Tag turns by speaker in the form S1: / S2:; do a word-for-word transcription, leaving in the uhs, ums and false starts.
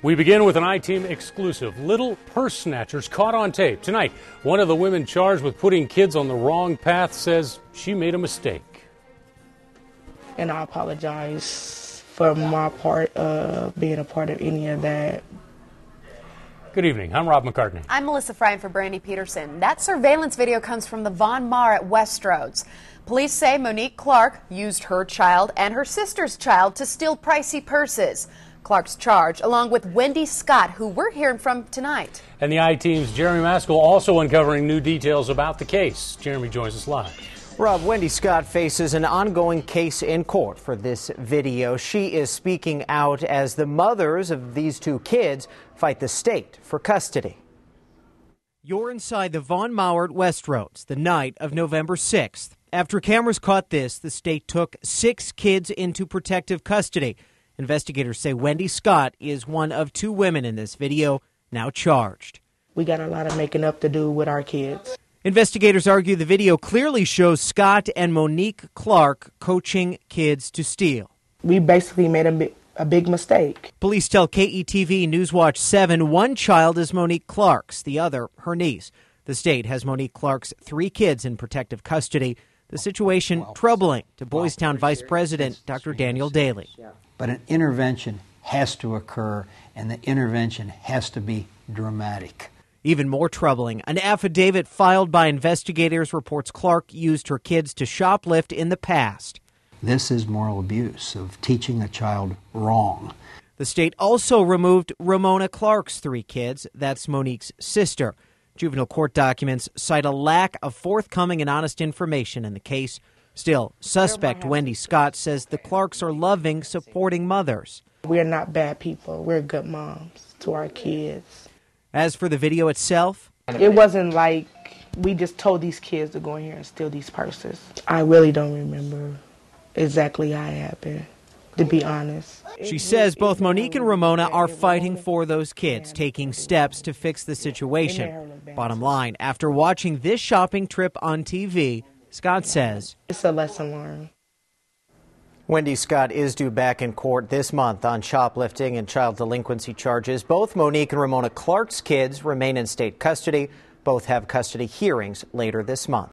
S1: We begin with an I-Team exclusive. Little purse snatchers caught on tape. Tonight, one of the women charged with putting kids on the wrong path says she made a mistake.
S2: And I apologize for my part of being a part of any of that.
S1: Good evening. I'm Rob McCartney.
S3: I'm Melissa Fryan for Brandy Peterson. That surveillance video comes from the Von Maur at Westroads. Police say Monique Clark used her child and her sister's child to steal pricey purses. Clark's charged, along with Wendy Scott, who we're hearing from tonight.
S1: And the I-Team's Jeremy Maskell also uncovering new details about the case. Jeremy joins us live.
S4: Rob, Wendy Scott faces an ongoing case in court for this video. She is speaking out as the mothers of these two kids fight the state for custody. You're inside the Von Maur at Westroads the night of November sixth. After cameras caught this, the state took six kids into protective custody. Investigators say Wendy Scott is one of two women in this video now charged.
S2: We got a lot of making up to do with our kids.
S4: Investigators argue the video clearly shows Scott and Monique Clark coaching kids to steal.
S2: We basically made a big, a big mistake.
S4: Police tell K E T V Newswatch seven one child is Monique Clark's, the other her niece. The state has Monique Clark's three kids in protective custody. The situation troubling to Boys Town Vice President Doctor Daniel Daly.
S5: But an intervention has to occur, and the intervention has to be dramatic.
S4: Even more troubling, an affidavit filed by investigators reports Clark used her kids to shoplift in the past.
S5: This is moral abuse of teaching a child wrong.
S4: The state also removed Ramona Clark's three kids. That's Monique's sister. Juvenile court documents cite a lack of forthcoming and honest information in the case. Still, suspect Wendy Scott says the Clarks are loving, supporting mothers.
S2: We're not bad people. We're good moms to our kids.
S4: As for the video itself,
S2: it wasn't like we just told these kids to go in here and steal these purses. I really don't remember exactly how it happened, to be honest.
S4: She says both Monique and Ramona are fighting for those kids, taking steps to fix the situation. Bottom line, after watching this shopping trip on T V, Scott says
S2: it's a lesson learned.
S4: Wendy Scott is due back in court this month on shoplifting and child delinquency charges. Both Monique and Ramona Clark's kids remain in state custody. Both have custody hearings later this month.